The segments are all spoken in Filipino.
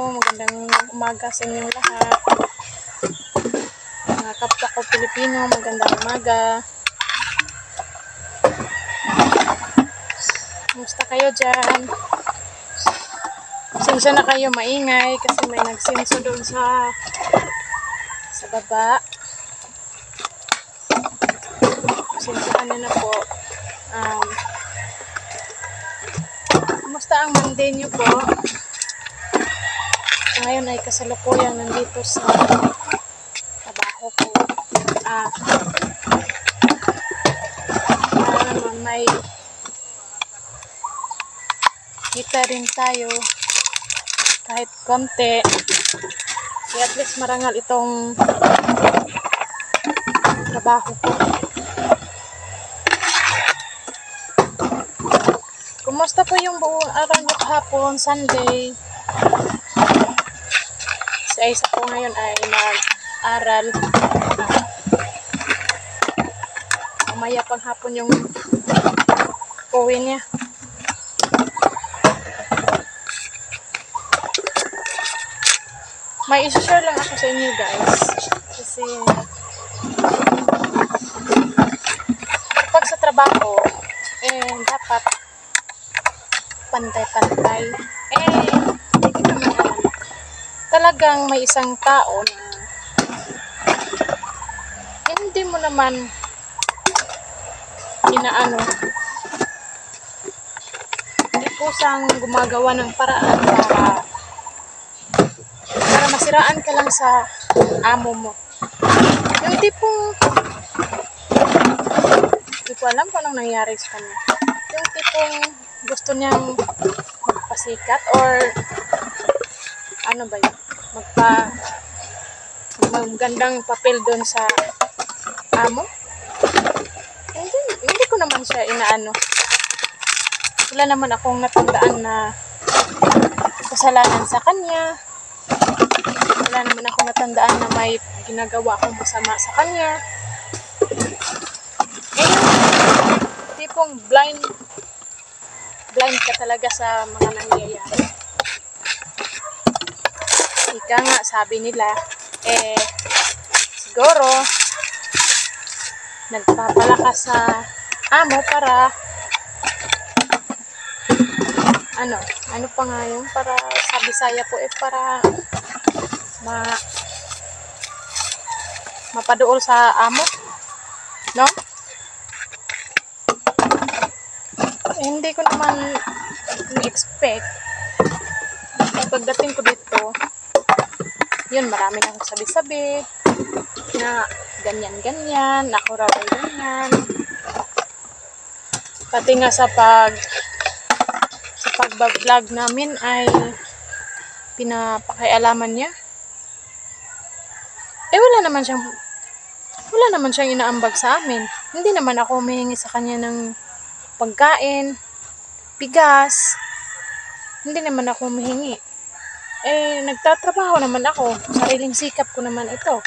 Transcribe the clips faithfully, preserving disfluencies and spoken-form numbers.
magandang umaga sa inyong lahat. Mga kapwa ko Pilipino, magandang umaga. Kumusta kayo dyan? Pasensya na kayo maingay kasi may nagsinso doon sa sa baba. Pasensya na po. Um, kumusta ang Monday nyo po? Ngayon ay kasalukuyan nandito sa trabaho ko. Ah, ah may kita rin tayo kahit konti. Kaya at least marangal itong trabaho ko. Kumusta po yung buong araw niyo kahapon, Sunday? Si Isa po ngayon ay mag-aral. Mamaya pang hapon yung uwi niya. May isi-share lang ako sa inyo guys. Kasi kapag sa trabaho, eh dapat pantay-pantay. Eh, hindi naman alam. Talagang may isang tao na hindi mo naman inaano, hindi po siyang gumagawa ng paraan para para masiraan ka lang sa amo mo. Yung tipong hindi ko alam kung anong nangyari sa kanya. Yung tipong gusto niyang magpasikat or ano ba yun? Magpa magandang papel doon sa amo. Hindi, hindi ko naman siya inaano. Wala naman akong natandaan na kasalanan sa kanya. Wala naman akong natandaan na may ginagawa akong masama sa kanya. Eh, tipong blind blind ka talaga sa mga nangyayari. Ika nga, sabi nila, eh, siguro, nagpapalakas sa amo para, ano, ano pa nga yun, para, sa Bisaya po, eh, para, ma, mapadool sa amo, no? Eh, hindi ko naman ni-expect. Pagdating ko dito, yun, marami na akong sabi-sabi na ganyan-ganyan, ako raw ay ganyan. Pati nga sa pag sa pag-vlog namin ay pinapakialaman niya. Eh, wala naman siyang wala naman siyang inaambag sa amin. Hindi naman ako humihingi sa kanya ng pagkain, bigas. Hindi naman ako humihingi. Eh, nagtatrabaho naman ako. Sariling sikap ko naman ito.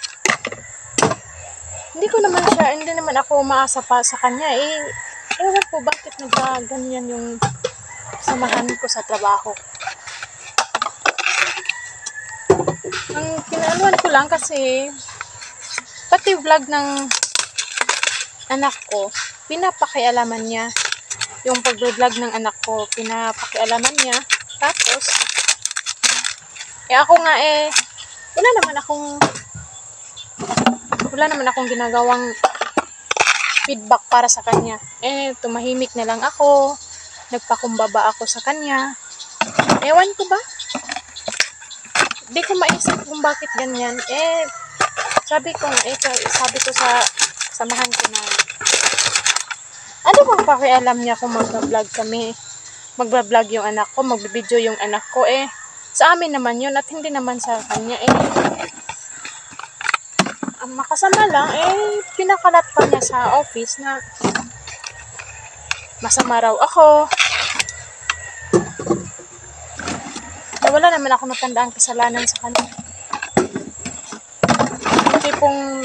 Hindi ko naman siya, hindi naman ako umaasa pa sa kanya. Eh, ewan po bakit nagkaganyan yung samahan ko sa trabaho. Ang kinaanuan ko lang kasi pati vlog ng anak ko, pinapakialaman niya. Yung pag-vlog ng anak ko, pinapakialaman niya. Tapos, eh ako nga eh, wala naman akong, wala naman akong ginagawang feedback para sa kanya. Eh, tumahimik na lang ako, nagpakumbaba ako sa kanya. Ewan ko ba? Di ko maisip kung bakit ganyan. Eh, sabi ko nga, eh, sabi ko sa samahan ko na, ano bang pakialam niya kung mag-vlog kami? Mag-vlog yung anak ko, mag-video yung anak ko, eh. Sa amin naman yun at hindi naman sa kanya, eh. Ang makasama lang, eh, pinakalat pa niya sa office na masama raw ako. Eh, wala naman ako natandaan kasalanan sa kanya. Tipong,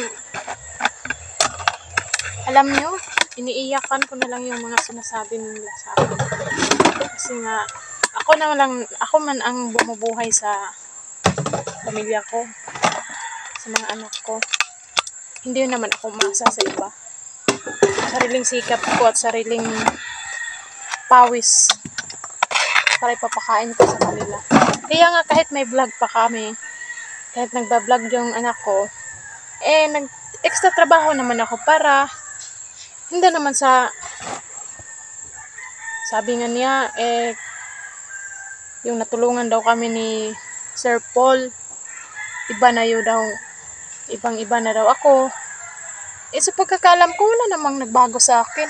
alam nyo, iniiyakan ko na lang yung mga sinasabi nila sa akin. Kasi nga, ako na lang, ako man ang bumubuhay sa pamilya ko, sa mga anak ko. Hindi naman ako umasa sa iba. Sariling sikap ko at sariling pawis para ipapakain ko sa kanila. Kaya nga kahit may vlog pa kami, kahit nagba-vlog yung anak ko, eh nag extra trabaho naman ako para hindi naman sa sabi nga niya eh yung natulungan daw kami ni Sir Paul, iba na yun daw, ibang iba na daw ako. Eh sa pagkakalam ko wala namang nagbago sa akin.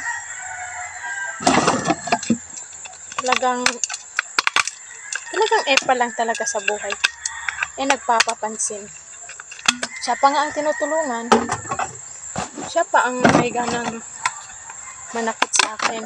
Talagang talagang epa lang talaga sa buhay. Eh nagpapapansin. Siya pa nga ang tinutulungan. Siya pa ang may ganang manakit sa akin.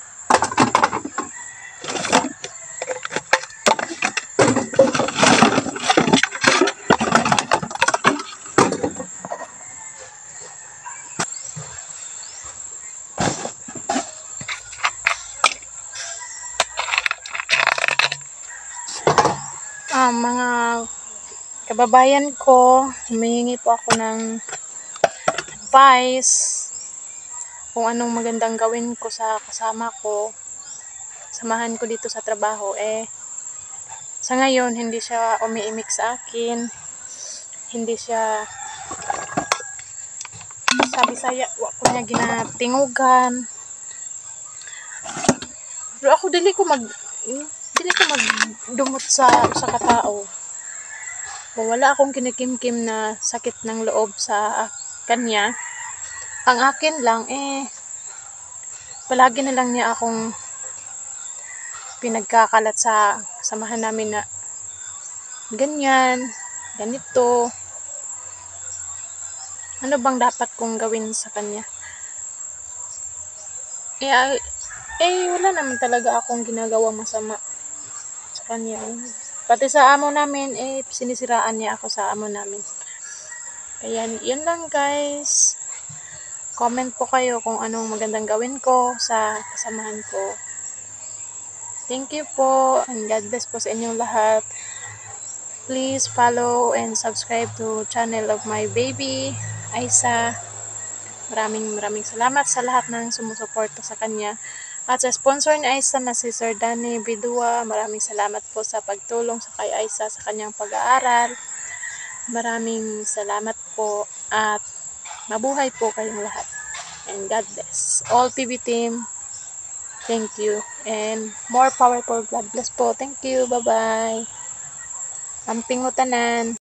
Ah, mga kababayan ko, humihingi po ako ng advice kung anong magandang gawin ko sa kasama ko, samahan ko dito sa trabaho. Eh sa ngayon hindi siya umiimik sa akin, hindi siya sabi saya wa ko niya ginatingugan. Pero ako dili ko mag dili ko magdumot sa sa katao. Wala akong kinikimkim na sakit ng loob sa kanya. Ang akin lang, eh, palagi na lang niya akong pinagkakalat sa samahan namin na ganyan, ganito. Ano bang dapat kong gawin sa kanya? Eh, ay- eh wala naman talaga akong ginagawang masama sa kanya. Pati sa amo namin, eh, sinisiraan niya ako sa amo namin. Kaya, yun lang guys. Comment po kayo kung anong magandang gawin ko sa kasamahan ko. Thank you po, and God bless po sa inyong lahat. Please follow and subscribe to channel of my baby, Aisa. Maraming maraming salamat sa lahat ng sumusuporta sa kanya. At sa sponsor ni Aisa na si Sir Danny Bidua, maraming salamat po sa pagtulong sa kay Aisa sa kanyang pag-aaral. Maraming salamat po at mabuhay po kayong lahat. And God bless. All P B team, thank you. And more power po. God bless po. Thank you. Bye-bye. Amping utanan.